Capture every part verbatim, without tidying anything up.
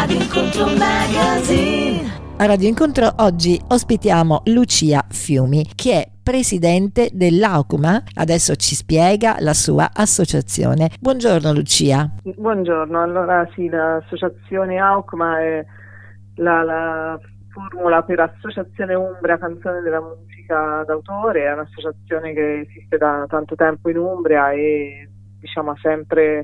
Radio Incontro Magazine. A Radio Incontro oggi ospitiamo Lucia Fiumi, che è presidente dell'Aukma. Adesso ci spiega la sua associazione. Buongiorno Lucia. Buongiorno, allora sì, l'associazione Aukma è la, la formula per Associazione Umbria Canzone della Musica d'autore, è un'associazione che esiste da tanto tempo in Umbria e diciamo ha sempre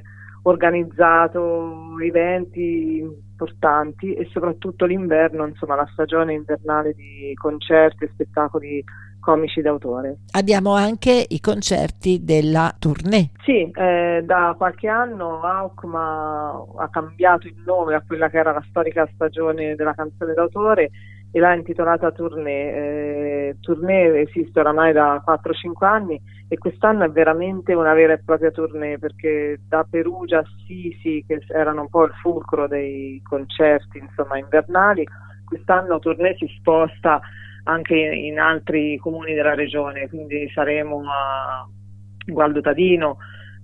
organizzato eventi importanti e soprattutto l'inverno, insomma la stagione invernale di concerti e spettacoli comici d'autore. Abbiamo anche i concerti della tournée. Sì, eh, da qualche anno Aukma ha cambiato il nome a quella che era la storica stagione della canzone d'autore e l'ha intitolata Tournée. Eh, tournée esiste oramai da quattro cinque anni e quest'anno è veramente una vera e propria tournée, perché da Perugia a Sisi, che erano un po' il fulcro dei concerti insomma invernali, quest'anno Tournée si sposta anche in altri comuni della regione, quindi saremo a Gualdo Tadino,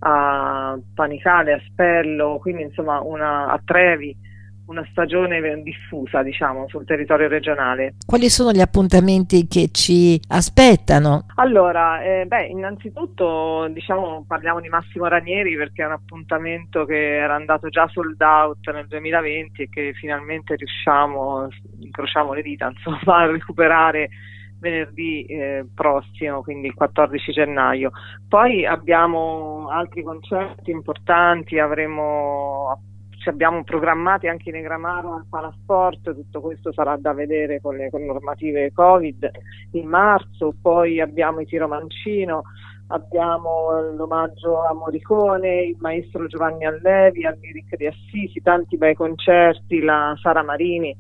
a Panicale, a Spello, quindi insomma una, a Trevi, una stagione diffusa diciamo sul territorio regionale. Quali sono gli appuntamenti che ci aspettano? Allora, eh, beh, innanzitutto diciamo parliamo di Massimo Ranieri, perché è un appuntamento che era andato già sold out nel duemilaventi e che finalmente riusciamo, incrociamo le dita, insomma, a recuperare venerdì eh, prossimo, quindi il quattordici gennaio. Poi abbiamo altri concerti importanti, avremo ci abbiamo programmati anche in Negramaro al Palasport, tutto questo sarà da vedere con le con normative Covid in marzo. Poi abbiamo i Tiro Mancino, abbiamo l'omaggio a Morricone, il maestro Giovanni Allevi, al Lyric di Assisi, tanti bei concerti, la Sara Marini,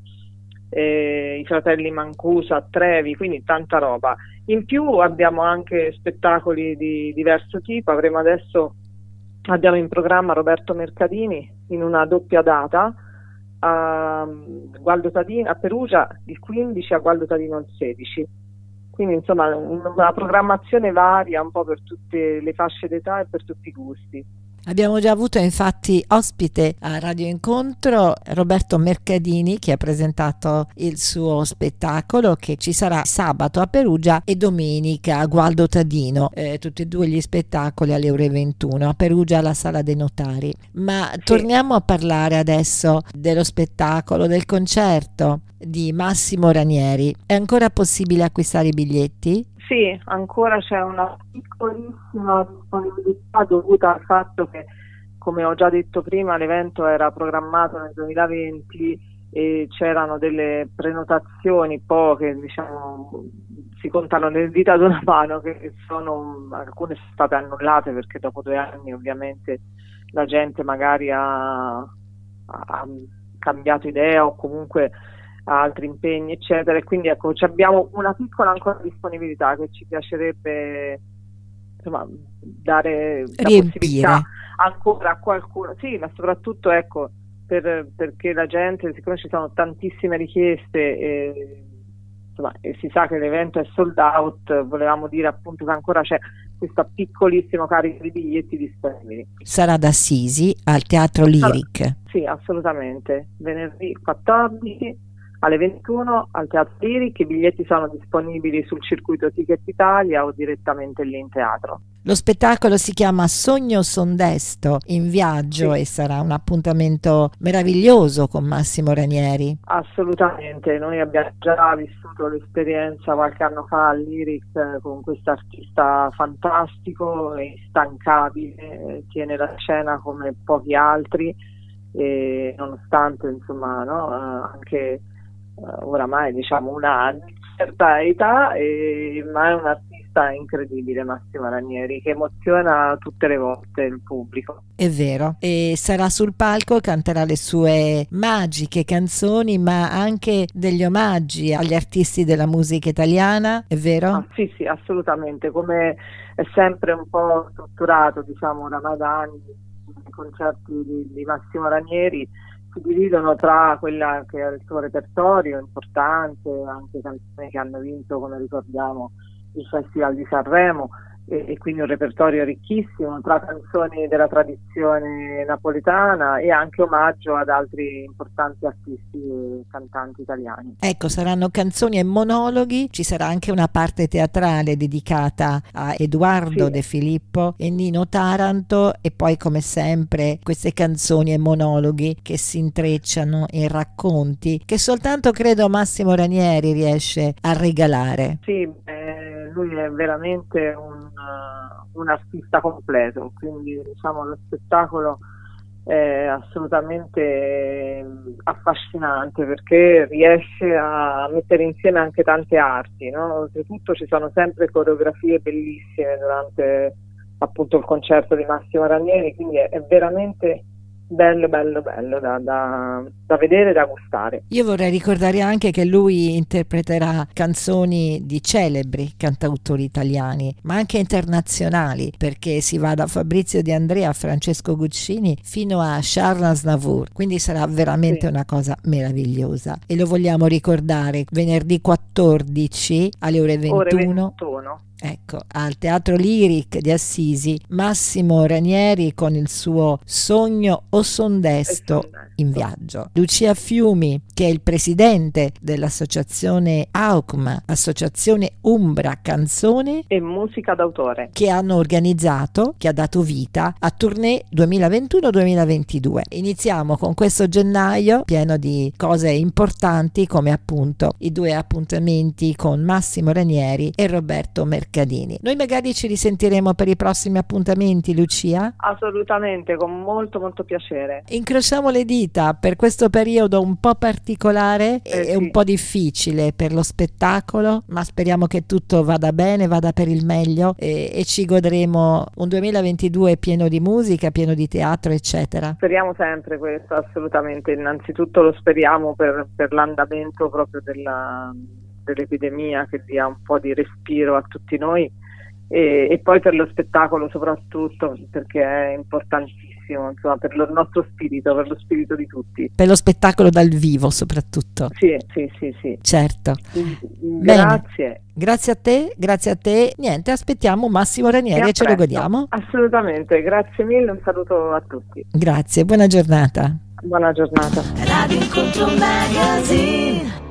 eh, i fratelli Mancuso a Trevi, quindi tanta roba. In più abbiamo anche spettacoli di diverso tipo, avremo adesso abbiamo in programma Roberto Mercadini in una doppia data a Gualdo Tadino, a Perugia il quindici, a Gualdo Tadino il sedici. Quindi insomma una programmazione varia un po' per tutte le fasce d'età e per tutti i gusti. Abbiamo già avuto infatti ospite a Radio Incontro Roberto Mercadini, che ha presentato il suo spettacolo che ci sarà sabato a Perugia e domenica a Gualdo Tadino, eh, tutti e due gli spettacoli alle ore ventuno, a Perugia alla Sala dei Notari. Ma sì, torniamo a parlare adesso dello spettacolo, del concerto di Massimo Ranieri. È ancora possibile acquistare i biglietti? Sì, ancora c'è una piccolissima disponibilità dovuta al fatto che, come ho già detto prima, l'evento era programmato nel duemilaventi e c'erano delle prenotazioni poche, diciamo, si contano nelle dita di una mano, che sono, alcune sono state annullate perché dopo due anni ovviamente la gente magari ha, ha cambiato idea o comunque altri impegni eccetera, e quindi ecco abbiamo una piccola ancora disponibilità che ci piacerebbe insomma dare la possibilità ancora a qualcuno, sì, ma soprattutto ecco per, perché la gente, siccome ci sono tantissime richieste e, insomma, e si sa che l'evento è sold out, volevamo dire appunto che ancora c'è questa piccolissima carica di biglietti disponibili. Sarà da Sisi al Teatro Lyric? Sì, assolutamente, venerdì quattordici alle ventuno al Teatro Lyric. I biglietti sono disponibili sul circuito Ticket Italia o direttamente lì in teatro. Lo spettacolo si chiama Sogno Sondesto in viaggio, sì, e sarà un appuntamento meraviglioso con Massimo Ranieri. Assolutamente, noi abbiamo già vissuto l'esperienza qualche anno fa al Lyric con questo artista fantastico e instancabile, tiene la scena come pochi altri e nonostante insomma no, anche oramai diciamo una certa età, e, ma è un artista incredibile Massimo Ranieri, che emoziona tutte le volte il pubblico. È vero, e sarà sul palco, canterà le sue magiche canzoni, ma anche degli omaggi agli artisti della musica italiana, è vero? Ah, sì, sì, assolutamente, come è sempre un po' strutturato, diciamo, oramai da anni, i concerti di, di Massimo Ranieri si dividono tra quella che è il suo repertorio importante, anche canzoni che hanno vinto, come ricordiamo, il Festival di Sanremo, e, e quindi un repertorio ricchissimo tra canzoni della tradizione napoletana e anche omaggio ad altri importanti artisti e cantanti italiani. Ecco, saranno canzoni e monologhi, ci sarà anche una parte teatrale dedicata a Edoardo Sì. De Filippo e Nino Taranto, e poi come sempre queste canzoni e monologhi che si intrecciano in racconti che soltanto credo Massimo Ranieri riesce a regalare. Sì, eh, lui è veramente un, uh, un artista completo, quindi diciamo lo spettacolo è assolutamente affascinante perché riesce a mettere insieme anche tante arti, no? Oltretutto ci sono sempre coreografie bellissime durante appunto il concerto di Massimo Ranieri, quindi è, è veramente bello bello bello da, da, da vedere e da gustare. Io vorrei ricordare anche che lui interpreterà canzoni di celebri cantautori italiani, ma anche internazionali, perché si va da Fabrizio De André a Francesco Guccini fino a Charles Aznavour, quindi sarà veramente Sì. una cosa meravigliosa e lo vogliamo ricordare venerdì quattordici alle ore ventuno. Ore ventuno. Ecco, al Teatro Lyric di Assisi, Massimo Ranieri con il suo Sogno o Son Desto in viaggio. Lucia Fiumi, che è il presidente dell'associazione A U C M, Associazione Umbra Canzone E musica d'autore, che hanno organizzato, che ha dato vita a Tournée duemilaventuno duemilaventidue. Iniziamo con questo gennaio pieno di cose importanti come appunto i due appuntamenti con Massimo Ranieri e Roberto Mercadini. Noi magari ci risentiremo per i prossimi appuntamenti, Lucia? assolutamente, con molto molto piacere. Incrociamo le dita per questo periodo un po' particolare Eh e sì. un po' difficile per lo spettacolo, ma speriamo che tutto vada bene, vada per il meglio e, e ci godremo un duemilaventidue pieno di musica, pieno di teatro, eccetera. Speriamo sempre questo, assolutamente. Innanzitutto lo speriamo per, per l'andamento proprio della, dell'epidemia, che dia un po' di respiro a tutti noi e, e poi per lo spettacolo soprattutto, perché è importantissimo, insomma, per lo- il nostro spirito, per lo spirito di tutti. Per lo spettacolo dal vivo soprattutto. Sì, sì, sì, sì. Certo. Quindi, Bene. grazie. Grazie a te, grazie a te. Niente, aspettiamo Massimo Ranieri E a e ce lo presto. godiamo. Assolutamente, grazie mille, un saluto a tutti. Grazie, buona giornata. Buona giornata. Radio Incontro Magazine.